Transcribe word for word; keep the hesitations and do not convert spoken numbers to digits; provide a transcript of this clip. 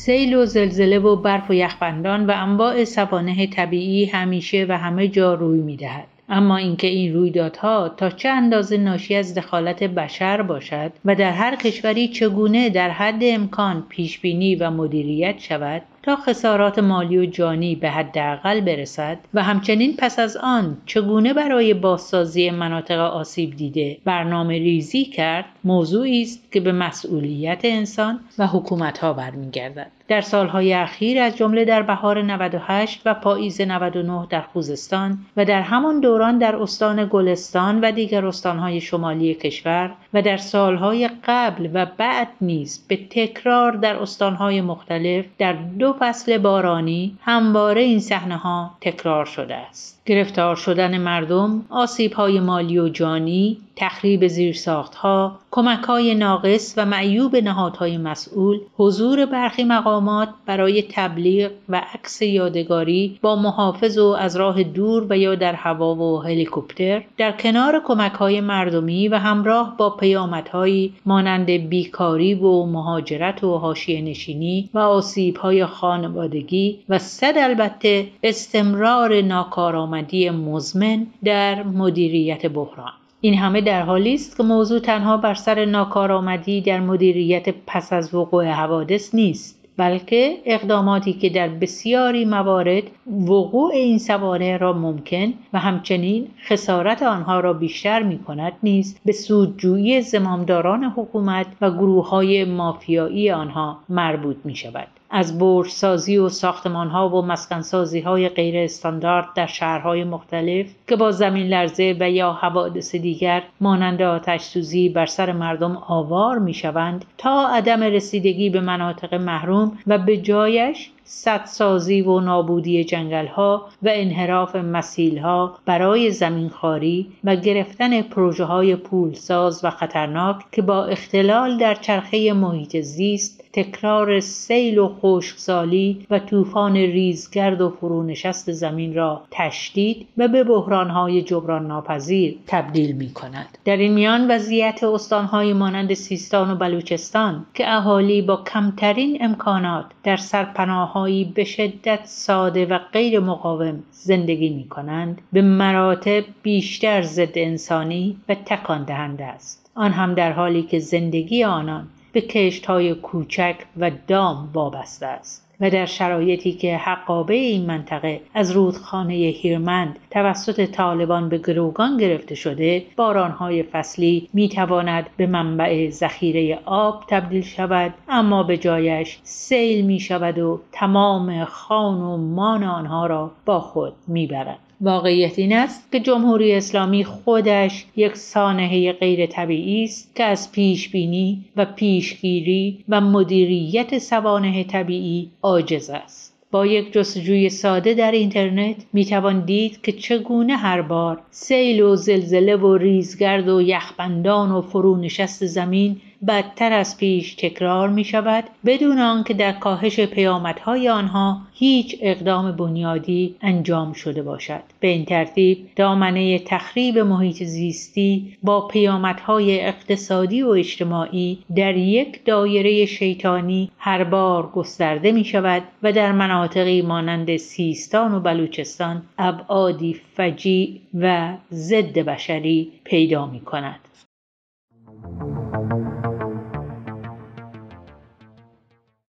سیل و زلزله و برف و یخبندان و انواع سوانح طبیعی همیشه و همه جا روی می‌دهد. اما اینکه این رویدادها تا چه اندازه ناشی از دخالت بشر باشد و در هر کشوری چگونه در حد امکان پیشبینی و مدیریت شود تا خسارات مالی و جانی به حداقل برسد و همچنین پس از آن چگونه برای بازسازی مناطق آسیب دیده برنامه ریزی کرد، موضوعی است که به مسئولیت انسان و حکومت‌ها برمیگردد. در سالهای اخیر از جمله در بهار نود و هشت و پاییز نود و نه در خوزستان و در همان دوران در استان گلستان و دیگر استانهای شمالی کشور و در سالهای قبل و بعد نیز به تکرار در استانهای مختلف در دو فصل بارانی همواره این صحنه‌ها تکرار شده است. گرفتار شدن مردم، آسیب‌های مالی و جانی، تخریب زیرساخت‌ها، کمک‌های ناقص و معیوب نهادهای مسئول، حضور برخی مقامات برای تبلیغ و عکس یادگاری با محافظ و از راه دور و یا در هوا و هلیکوپتر، در کنار کمک‌های مردمی و همراه با پیامدهایی مانند بیکاری و مهاجرت و حاشیه‌نشینی و آسیب‌های خانوادگی و صد البته استمرار ناکارآمدی مزمن در مدیریت بحران. این همه در حالی است که موضوع تنها بر سر ناکارآمدی در مدیریت پس از وقوع حوادث نیست، بلکه اقداماتی که در بسیاری موارد وقوع این سوانح را ممکن و همچنین خسارت آنها را بیشتر می کند نیز به سودجویی زمامداران حکومت و گروه‌های مافیایی آنها مربوط می شود. از برج‌سازی و ساختمان‌ها و مسکن‌سازی‌های غیر استاندارد در شهرهای مختلف که با زمین لرزه و یا حوادث دیگر مانند آتش‌سوزی بر سر مردم آوار می‌شوند تا عدم رسیدگی به مناطق محروم و به جایش سدسازی و نابودی جنگل‌ها و انحراف مسیل‌ها برای زمینخواری و گرفتن پروژه‌های پولساز و خطرناک که با اختلال در چرخه محیط زیست تکرار سیل و خشکسالی و طوفان ریزگرد و فرونشست زمین را تشدید و به بحران‌های جبران ناپذیر تبدیل می‌کند. در این میان وضعیت استان‌های مانند سیستان و بلوچستان که اهالی با کمترین امکانات در سرپناه‌هایی به شدت ساده و غیر مقاوم زندگی می‌کنند، به مراتب بیشتر ضد انسانی و تکان دهنده است. آن هم در حالی که زندگی آنان به کشت‌های کوچک و دام وابسته است و در شرایطی که حقابه این منطقه از رودخانه هیرمند توسط طالبان به گروگان گرفته شده، بارانهای فصلی میتواند به منبع ذخیره آب تبدیل شود، اما به جایش سیل میشود و تمام خان و مان آنها را با خود میبرد. واقعیت این است که جمهوری اسلامی خودش یک سانحه غیر طبیعی است که از پیشبینی و پیشگیری و مدیریت سوانح طبیعی عاجز است. با یک جستجوی ساده در اینترنت میتوان دید که چگونه هر بار سیل و زلزله و ریزگرد و یخبندان و فرونشست زمین بدتر از پیش تکرار می شود بدون آنکه در کاهش پیامدهای آنها هیچ اقدام بنیادی انجام شده باشد. به این ترتیب دامنه تخریب محیط زیستی با پیامدهای اقتصادی و اجتماعی در یک دایره شیطانی هر بار گسترده می شود و در مناطقی مانند سیستان و بلوچستان ابعادی فجیع و ضد بشری پیدا می کند.